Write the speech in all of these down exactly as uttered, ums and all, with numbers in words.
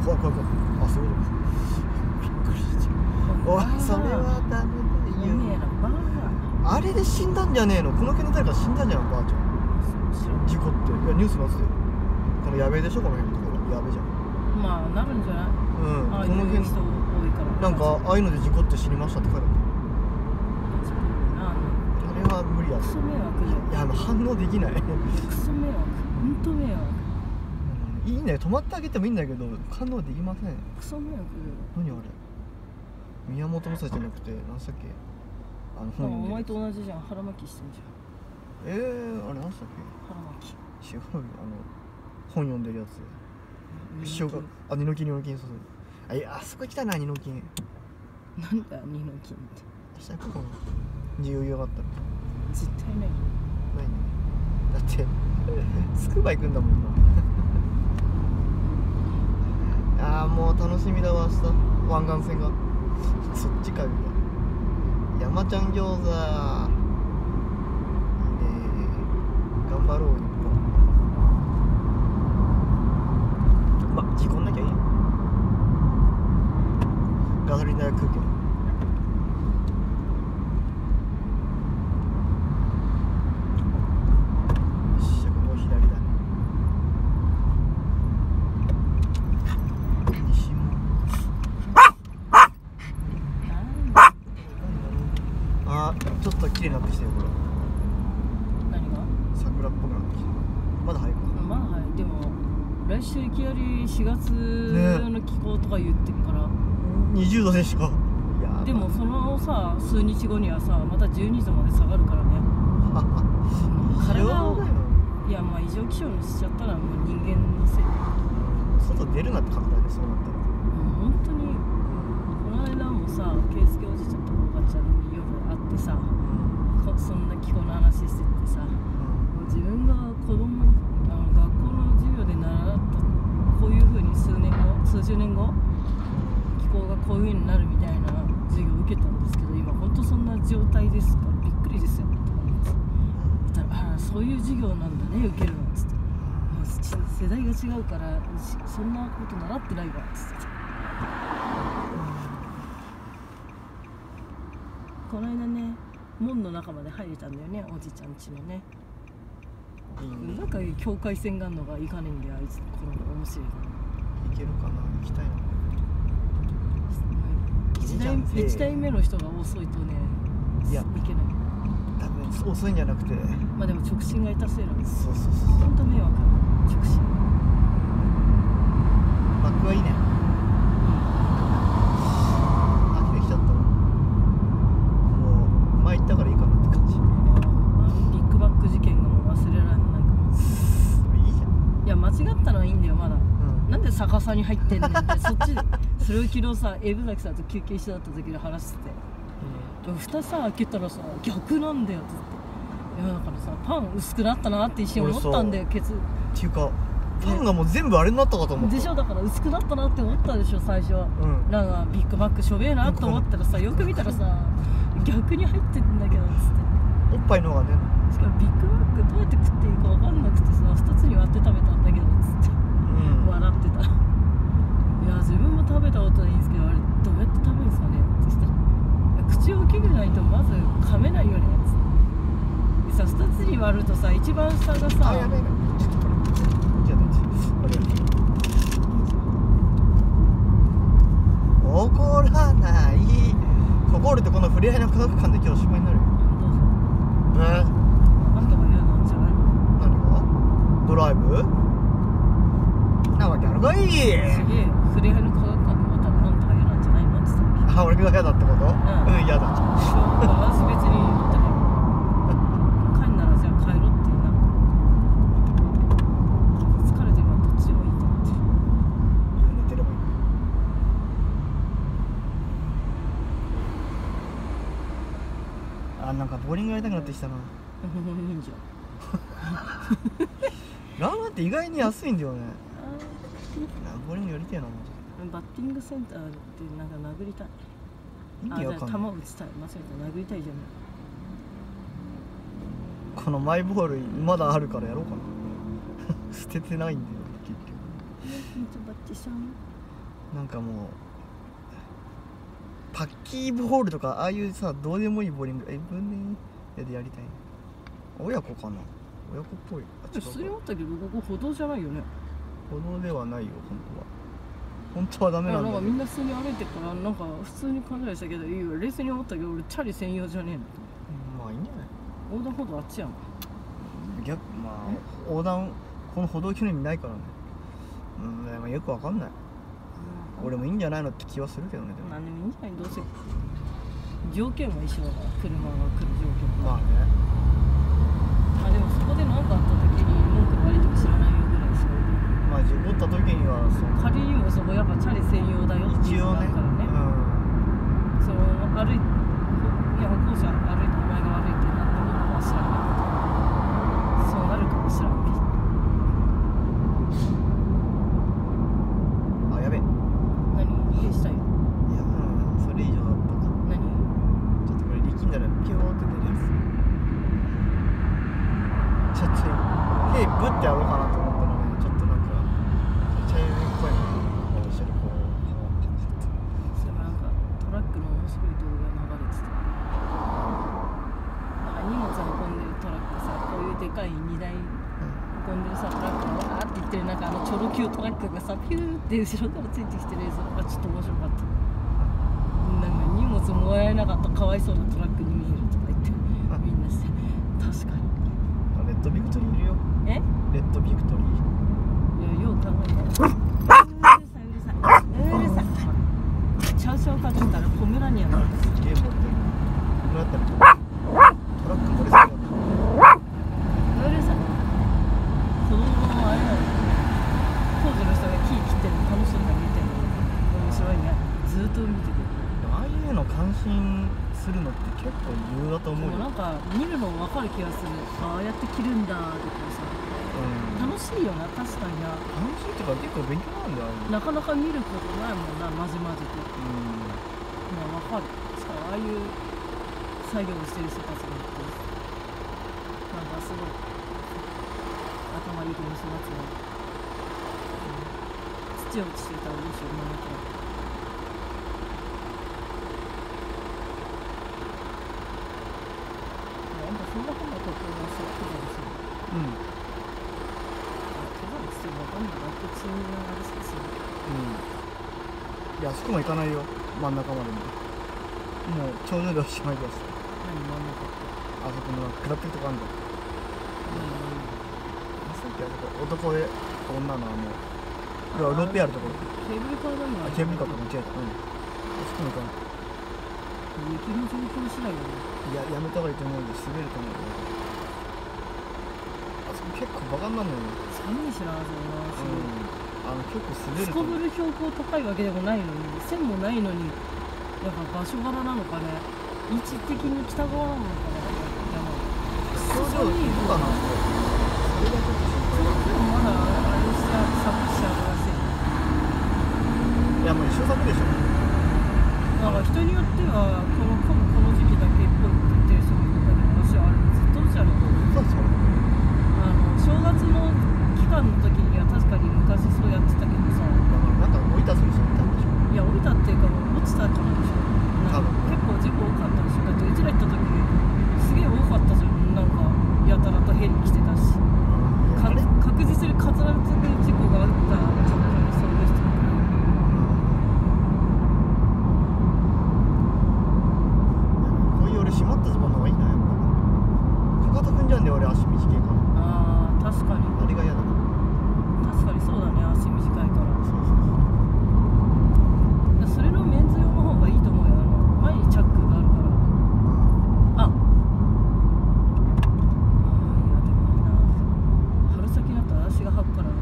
怖い怖い怖い。あ、そういうことびっくりした。おい、それはダメだよ。あれで死んだんじゃねえの。この辺の誰か死んだんじゃん、ばあちゃん。事故って。いや、ニュースなってたよ。このやべえでしょ、この辺のところ。やべえじゃん。 まあなるんじゃない。 うん、 ああいう人多いから。 なんかああいうので事故って死にましたって書いてあった。あれは無理や。 クソ迷惑じゃん。 いや、あの反応できない。 クソ迷惑、本当迷惑。 いいね、止まってあげてもいいんだけど反応できません。 クソ迷惑。 何あれ、宮本武蔵じゃなくて何したっけ、あの本。 本お前と同じじゃん、腹巻きしてんじゃん。えー、あれ何したっゃん。腹巻き。 け、違うよ、あの本読んでるやつ。塩が、あ、二の金、二の金、そうそう。あ、いや、あそこ行きたいな、二の金。 なんだ二の金って。 明日行こうかな、自由があったら。 絶対ない。 ないね、だってつくば行くんだもんな。ああ、もう楽しみだわ、明日湾岸線がそっちか。山ちゃん餃子いいね、頑張ろう。まあ事故んなきゃいいよ、ガソリン代は食うけど。ちょっと綺麗になってきたよ、これ。 何が？ 桜っぽくなってきた。まだ早いか。 まあはい、でも来週いきなりしがつの気候とか言ってるから、ね、 にじゅうどでしょ。いやでもそのさ数日後にはさまたじゅうにどまで下がるからね。体を、いやまあ異常気象にしちゃったらもう人間のせいで。 外出るなって考えでそうなったら。 本当にこの間もさ、圭介おじちゃんとおばちゃんに夜会ってさ、そんな気候の話しててさ、うん、自分が子供あの学校の授業で習ったこういう風に数年後数十年後気候がこういう風になるみたいな授業を受けたんですけど、今本当そんな状態ですからびっくりですよとか言って言ったら、ああそういう授業なんだね受けるのっつって、世代が違うからそんなこと習ってないわっつって、うん、この間ね門の中まで入れたんだよね、おじちゃん家のね。いいね、なんか境界線があるのがいかねえんだよ、あいつこの面白いから。 行けるかな、行きたいな。 一台一台目の人が遅いとね、いや行けない。 多分遅いんじゃなくて、 まあでも直進がいたせいなんです。 そうそうそう。 本当迷惑。直進。 バックはいいね。飽きてきちゃったわ。もう前行ったからいいかなって感じ。 ビッグバック事件がもう忘れられないから。 いいじゃん。 いや間違ったのはいいんだよまだ。うん、なんで逆さに入ってんねんってそっちで。それを昨日さ、エブザキさんと休憩してた時で話してて。うん、蓋さ開けたらさ逆なんだよって言って。いやだからさパン薄くなったなって一瞬思ったんだよケツ。 っていうか。パンがもう全部あれになったかと思ったでしょ。だから薄くなったなって思ったでしょ最初は、うん、なんかビッグバックしょべえなと思ったらさよく見たらさ逆に入ってんだけどっつって、 おっぱいの方がね。 しかもビッグバックどうやって食っていいか分かんなくてさふたつに割って食べたんだけどっつって、うん、笑ってた。いや自分も食べたことないんですけどあれどうやって食べるんですかねって言ったら口大きくないとまず噛めないよねっつってでさふたつに割るとさ一番下がさ、 あやべえちょっとこれじゃああれ怒らない。怒るってこの触れ合いの科学館で今日おしまいになるよ。どうぞ。ね。 あんたが嫌なんじゃないの？ 何が？ドライブ？なわけあるかい。すげえ。触れ合いの科学館でまたあんたが嫌なんじゃないのって言ったっけ？ あ、俺が嫌だってこと？うん、うん、嫌だ。 私別に言ったけど。帰んならじゃあ帰ろうって言うな。疲れてるのはどっちでもいいと思ってる。 寝てればいい。あ、なんかボーリングやりたくなってきたな。いいんじゃん。ランナーって意外に安いんだよね。ボーリングやりたいな。 バッティングセンターでなんか殴りたい。 意味わかんない。 球打ちたい。間違えた。殴りたいじゃない。 このマイボールまだあるからやろうかな。捨ててないんだよ結局。 バッチさん。 なんかもうパッキーボールとかああいうさどうでもいいボーリングえぶねでやりたい。親子かな、親子っぽい。あ普通に思ったけどここ歩道じゃないよね。 歩道ではないよ本当は。本当はダメなんだ。 なんかみんな普通に歩いてるからなんか普通に考えしたけどいいよ冷静に思ったけど俺チャリ専用じゃねえの。 まあいいんじゃない。 横断歩道あっちやん。 逆まあ横断この歩道去年にないからね。うんでもよくわかんない。俺もいいんじゃないのって気はするけどね。でも何でもいいんじゃないどうせ条件は一緒だから車が来る条件まあね。 あでもそこで何かあった時に文句の悪いとか知らないよぐらいしか。 まあ事故った時にはその仮にもそこやっぱチャリ専用だよっていうのがあるからね。その歩いいや歩行者歩いてお前が悪いってなったのは知らないけどそうなるかもしらんけど。 あやべえ。 何家したいの。 いやうんそれ以上だったか。 何ちょっとこれ力んだらピョーって出るやつ。ちょっとヘイブってやろうかなと思ったのにちょっとなんか茶色いっぽいのが一緒にこうかぶせて。 それなんかトラックの面白い動画流れてた。なんか荷物運んでるトラックさこういうでかい荷台運んでるさトラックがわーって言ってるなんかあのチョロ Q トラックがさピューって後ろからついてきてる映像がちょっと面白かった。なんか荷物もらえなかったかわいそうなトラックに見えるとか言ってみんなして確かに。 レッドビクトリーいるよ。 えレッドビクトリー。 いやよう考えたらうるさいうるさいうるさいチャウチャウかとったらポメラニアンなんです。 ゲーム持ってる。これだったらちょっとトラック乗りすぎだった。 うるさい。子供のあれだよ当時の人が木切ってるの楽しんで見てるの面白いね。ずーっと見ててああいうの関心するのって結構理由だと思うよ。 でもなんか見るの分かる気がする。ああやって着るんだとかさ、 うん楽しいよな確かにな。 楽しいっていうか結構勉強なんだよ。 なかなか見ることないもんなまじまじと。 うんまあ分かる。しかもああいう作業をしてる人たちがいてなんかすごい頭いい子に育つな。土落ちしてたらどうしようもなくなる。そんなふうなことをそう登山する。 うん登山しても分かんない。学校中にあれしかする。 うんいやあそこも行かないよ真ん中までも。もう頂上でおしまいです。 何真ん中って。 あそこの下ってるとこあるんだよ。さっきあそこ男で女のあの要はロープやるところ。 ケーブルカーだもん。 あケーブルカーと間違えた。うんあそこも行かない。 雪の状況次第よね。 いややめた方がいいと思うよ。滑ると思うよ。あそこ結構バカになるのよね。 寒いしなあそこな。すごい。 あの結構滑るとすこぶる標高高いわけでもないのに線もないのにやっぱ場所柄なのかね。位置的に北側なのかな。 頂上行くかな。それがちょっと心配だ。 でもまだあれしてサブしちゃうらしい。 いやもう一緒だけでしょ。 なんか人によってはこのこのこの時期だけっぽいこと言ってる人もいるんだけど私はあれずっと落ちあると思う。 そうそう。 あの正月の期間の時には確かに昔そうやってたけどさ。 なんか置いたする人いたんでしょ。 いや降りたっていうか落ちたからでしょ。なんか結構事故多かったでしょ。だってうちら行った時すげえ多かったじゃん。なんかやたらとヘリ来てたしか確実に必ず事故があった状況に遭遇してるから。 こういう俺閉まったズボンの方がいいなやっぱ。かかと踏んじゃうんで俺足短いから。 あー確かにあれが嫌だな。 確かにそうだね。足短いからそうそうそれのメンズ用の方がいいと思うよ。あの前にチャックがあるから。ああーいやでもあれな春先になったら足がはっからな。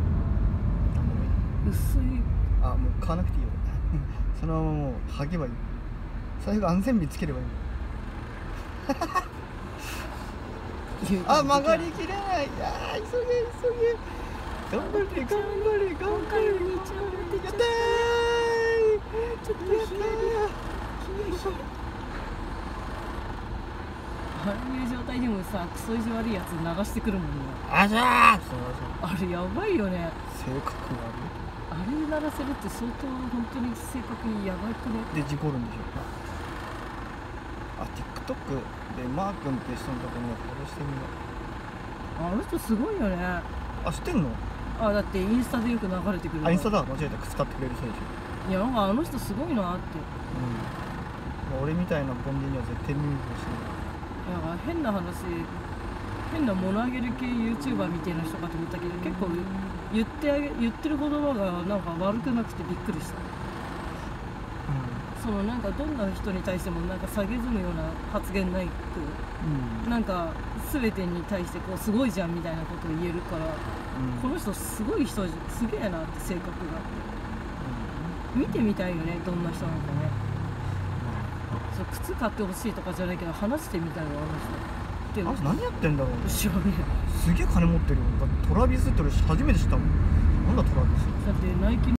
薄い。 あもう買わなくていいよそのままもう履けばいい。最後安全備つければいいあ曲がりきれない。いやー急げ急げ頑張れ頑張れ頑張れやったーちょっとひやひやひやああいう状態でもさクソ意地悪いやつ流してくるもんね。 あじゃーあれやばいよね。 性格悪い。 ああれ鳴らせるって相当本当に正確にやばくね。 で事故るんでしょ。あ、TikTok でマー君って人のところにフォローしてみよう。 あの人すごいよね。 あ、知ってんの？ あ、だってインスタでよく流れてくる。 あ、インスタだ、間違えた、使ってくれる人でしょ。 いや、なんかあの人すごいなって。 うん、俺みたいなボンディには絶対耳をしてなんか変な話、変な物あげる系 YouTuber みたいな人かと思ったけど、結構言ってあげ言ってる言葉がなんか悪くなくてびっくりした。そのなんかどんな人に対してもなんか下げずむような発言ないく、うん、なんか全てに対してこうすごいじゃんみたいなことを言えるから、うん、この人すごい人、すげえなって性格があって、うん、見てみたいよね、どんな人なのかね。そう、靴買ってほしいとかじゃないけど話してみたいよ、あの人。 あの人何やってんだろうね。 知らねえ。 すげえ金持ってるよ。だってトラビスって俺初めて知ったもん。なんだトラビス。 だってナイキ